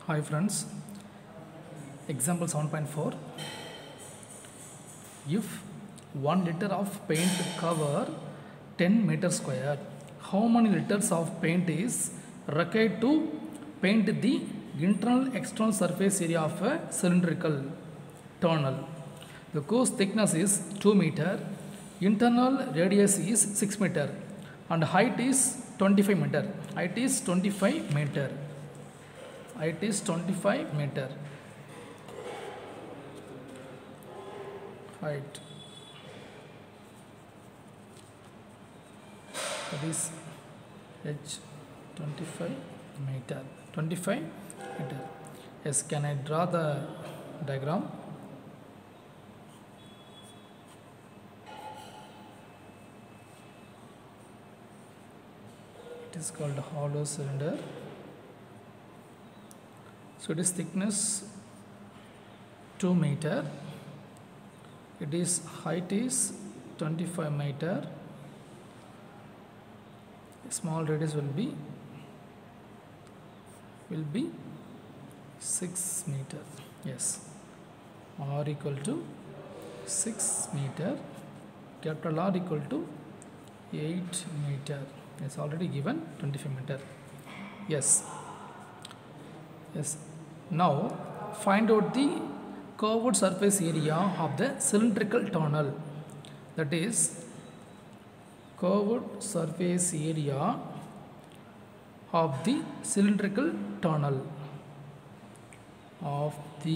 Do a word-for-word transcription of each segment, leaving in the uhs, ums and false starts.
Hi friends, example seven point four. If one liter of paint cover ten meter square, how many liters of paint is required to paint the internal external surface area of a cylindrical tunnel? The course thickness is two meter, internal radius is six meter and height is twenty-five meter. Height is twenty-five meter. Height is twenty-five meter. Height. That is H twenty-five meter. twenty-five meter. Yes, can I draw the diagram? It is called hollow cylinder. So it is thickness two meter. It is height is twenty-five meter. Small radius will be will be six meter. Yes, R equal to six meter. Capital R equal to eight meter. It's already given twenty-five meter. Yes. Yes. Now find out the curved surface area of the cylindrical tunnel. That is curved surface area of the cylindrical tunnel of the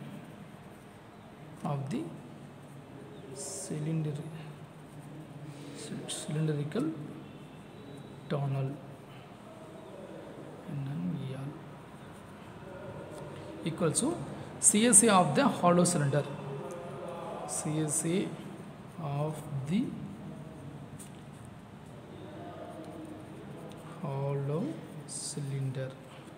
of the cylinder cylindrical tunnel equals to C S A of the hollow cylinder. C S A of the hollow cylinder.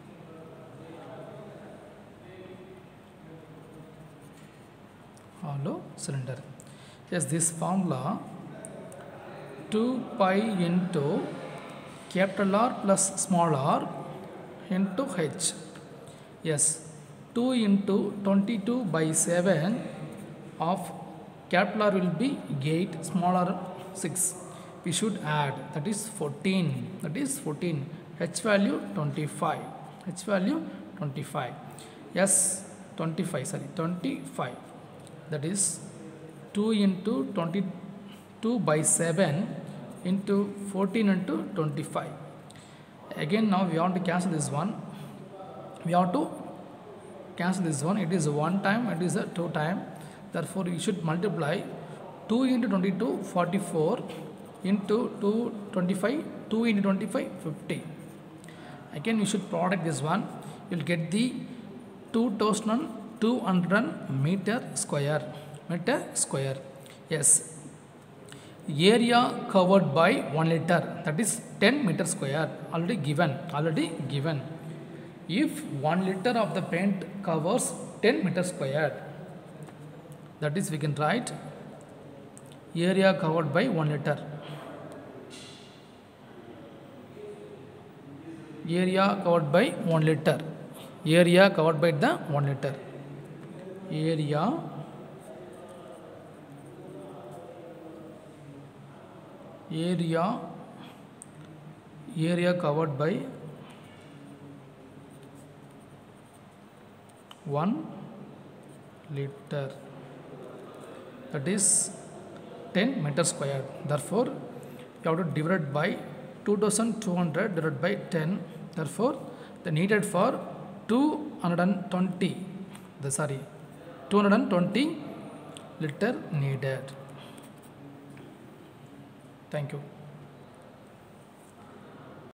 Hollow cylinder. Yes, this formula two pi into capital R plus small r into h. Yes, two into twenty-two by seven of capital R will be eight, small r six. We should add, that is fourteen. That is fourteen. H value twenty-five. H value twenty-five. Yes, twenty-five. Sorry, twenty-five. That is two into twenty-two by seven into fourteen into twenty-five. Again, now we want to cancel this one. We have to cancel this one. It is one time, it is a two time. Therefore, you should multiply two into twenty-two, forty-four into two, twenty-five, two into twenty-five, fifty. Again, you should product this one. You will get the two thousand two hundred meter square. Meter square. Yes. Area covered by one liter. That is ten meter square. Already given. Already given. If one liter of the paint covers ten meter square, that is we can write area covered by one liter. Area covered by one liter. Area covered by the one liter. Area area area covered by one liter, that is ten meter square. Therefore, you have to divide by two thousand two hundred divided by ten. Therefore, the needed for two hundred twenty, the sorry, two hundred twenty liter needed. Thank you.